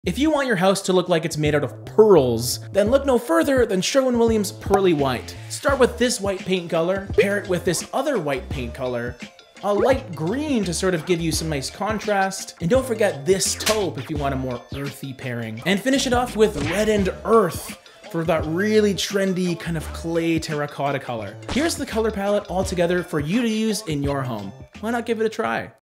If you want your house to look like it's made out of pearls, then look no further than Sherwin-Williams Pearly White. Start with this white paint color, pair it with this other white paint color, a light green to sort of give you some nice contrast, and don't forget this taupe if you want a more earthy pairing. And finish it off with red and earth for that really trendy kind of clay terracotta color. Here's the color palette all together for you to use in your home. Why not give it a try?